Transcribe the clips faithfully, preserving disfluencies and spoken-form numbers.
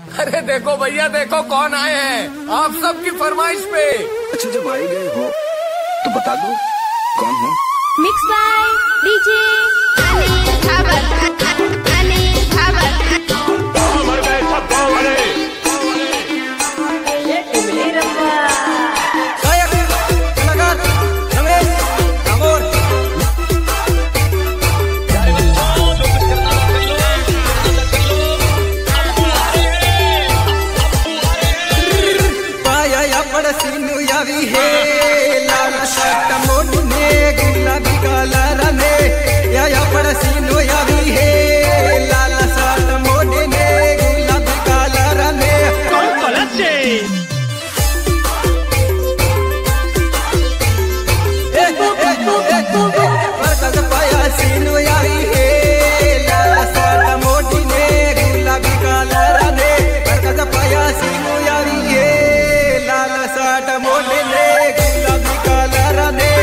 अरे देखो भैया देखो कौन आए हैं आप सबकी फरमाइश पे। अच्छा जब आए गए हो तो बता दो कौन हो। मिक्स बाय डीजे अनिल खबर अनिल खबर मर गए सब गाँव वाले। ये इमली रब्बा सीनू यावी है लाल शर्ट मोड़ने गुलाबी कलर में या या पड़ सीनू यावी है लाल शर्ट मोड़ने गुलाबी कलर में कौन गलत से पर पाया सीनू यावी है लाल शर्ट मोड़ने गुलाबी कलर में पर पाया सीनू यावी है लाल शर्ट मोड़ने गुलाबी कलर ने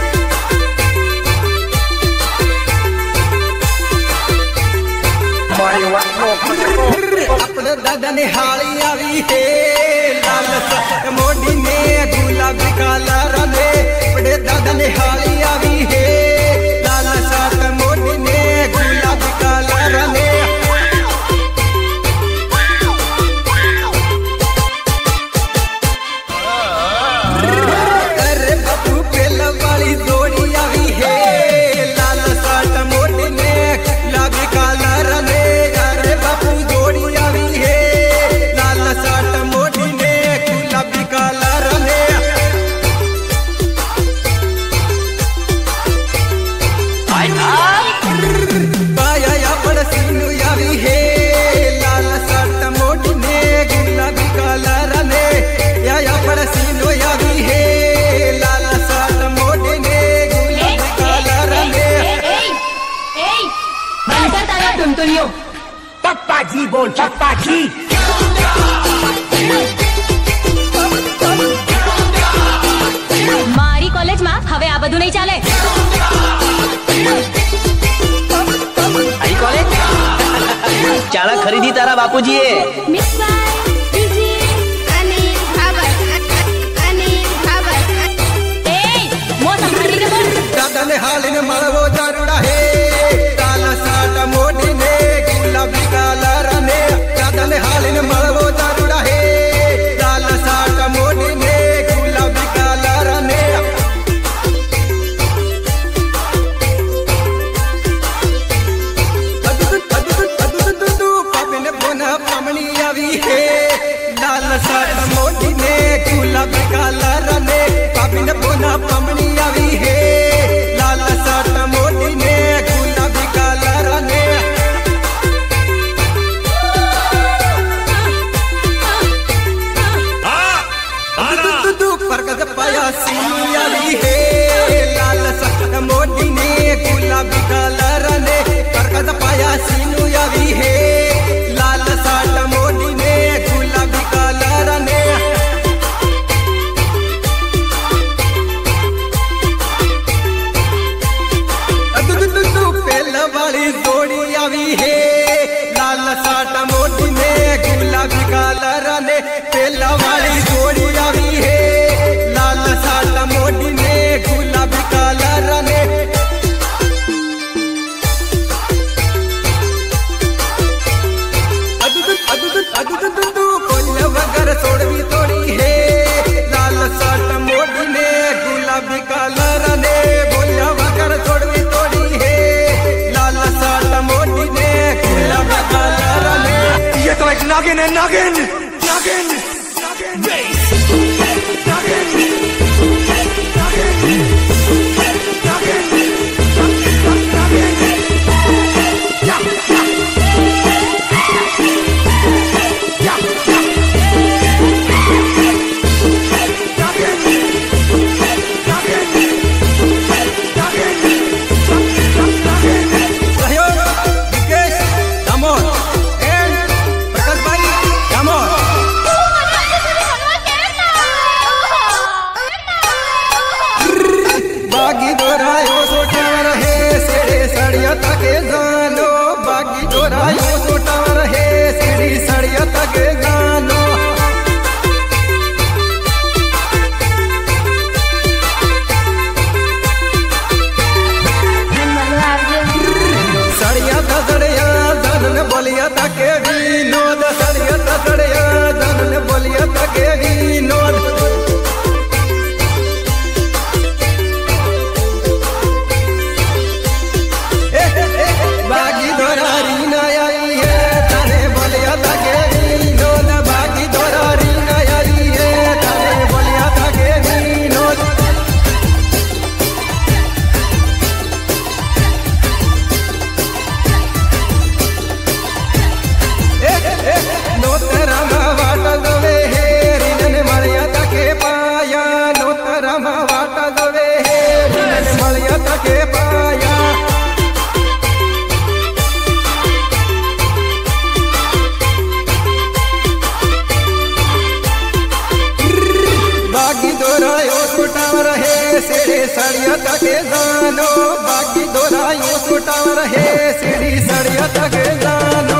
अपने दादा ने हाली आवी है लाल शर्ट मोड़ने गुलाबी कलर ने अपने दादा ने हाली आवी है लाल शर्ट मोड़ने गुलाबी कलर ने पप्पा जी बोल पप्पा जी। મારી કોલેજમાં હવે આ બધું નહીં ચાલે। आई कॉलेज चाणा खरीदी तारा बापूजीए। મિક્સ બાય ડીજે અનિલ ખબર અનિલ ખબર એ મો સંભાળીને બોલ। દાદા ને હાલીને મળવો દારૂડા હે લાલ શર્ટ મોડીને गुलाबी कलर ने दादा ने हालिन मळवो दारूडा है लाल शर्ट मोड़ने गुलाबी कलर ने पापी ने बोना पामनी आवी है लाल शर्ट मोड़ने गुलाबी कलर ने पापी ने बोना पामनी आवी है लाल शर्ट मोड़ने गुलाबी कलर ने पाया सीनू यावी है लाल शर्ट मोड़ने गुलाबी कलर ने परकत पाया सीनू यावी है लाल शर्ट मोड़ने गुलाबी कलर ने पहला वाली जोड़ी आवी है लाल शर्ट मोड़ने गुलाबी कलर ने पहला वाली जोड़ी आवी है लाल शर्ट मोड़ने गुलाबी कलर ने कोल्हे वगर छोड़वी तोड़ी है लाल शर्ट मोड़ने गुलाबी कलर ने बोलिया वगर छोड़वी तोड़ी है लाल शर्ट मोड़ने गुलाबी कलर ने। ये तो एक नागिन है नागिन नागिन नागिन दामोद एंड प्रकाश भाई दामोद। बोलिया तके विनोद सड़िया सड़िया धन बोलिया तके विनोद बागी दोरारी न आई है तने बोलिया तके विनोद बागी दोरारी न आई है तने बोलिया तके विनोद नोतरम वाट दवे हे रिनन मळ्या तके पाया नोतरम वाट दवे हे रिनन मळ्या तके पाया बागी दोरायो सुटावर हे सीढ़ी सड़िया तके जानो बागी दोरायो सुटावर हे सीढ़ी सड़िया तके जानो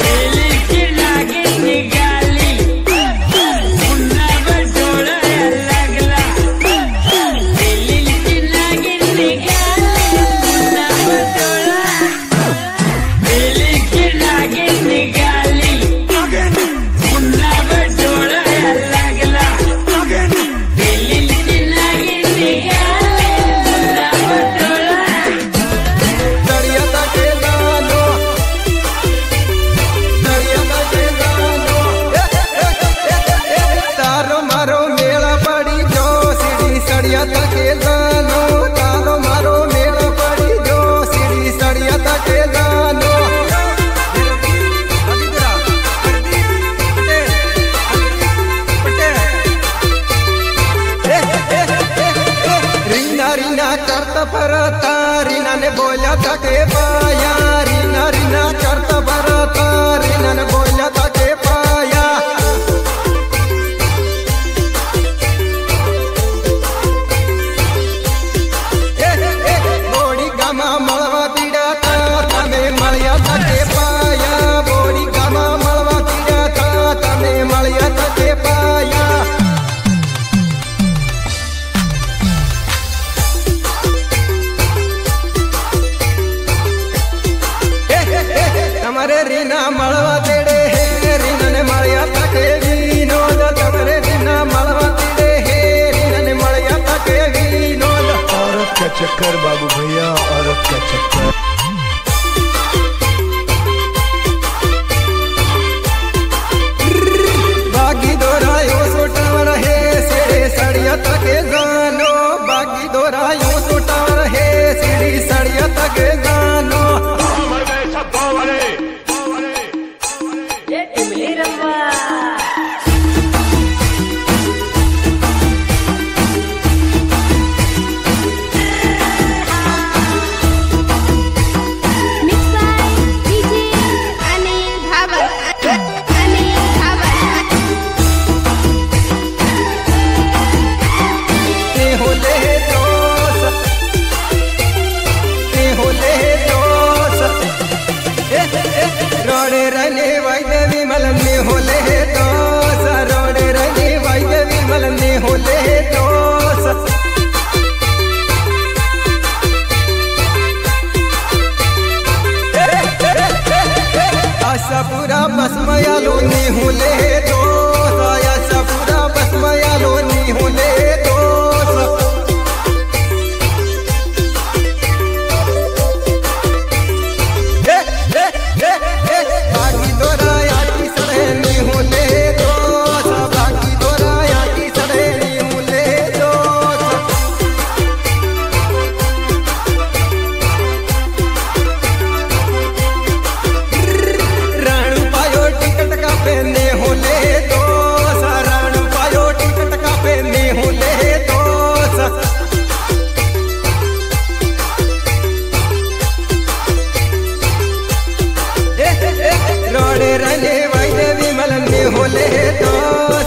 परता रीना ने बोला तके पाया रीना रीना करता परता रीना ने बोला तके पाया बोड़ी गामा मलवा तीड़ा था तमे मलिया तके पाया बोड़ी गामा मलवा तीड़ा था तमे मलिया तके पाया तमरे रीना मलवा तेड़े हे रीना ने मलिया तके विनोद तमरे रीना मलवा तेड़े हे रीना ने मलिया तके विनोद औरत का चक्कर बाबू भैया औरत का चक्कर बागी दोरायो सुटावर हे सीढ़ी सड़िया तके जानो बागी दोरायो सुटावर हे सीढ़ी सड़िया तके जानो रोडे रने वाइदे विमल ने होले दोस रोडे रने वाइदे विमल ने होले दोस आशा पूरा बसमयालो ने होले दोस आशा पूरा बसमयालो ने होले दोस बागी दोराया की सड़े नी होले दोस बागी दोराया की सड़े नी होले दोस राणू पायो टिकट का पहने होले दोस राणू पायो टिकट का पहने होले दोस रोडे रने वाइदे विमल ने होले दोस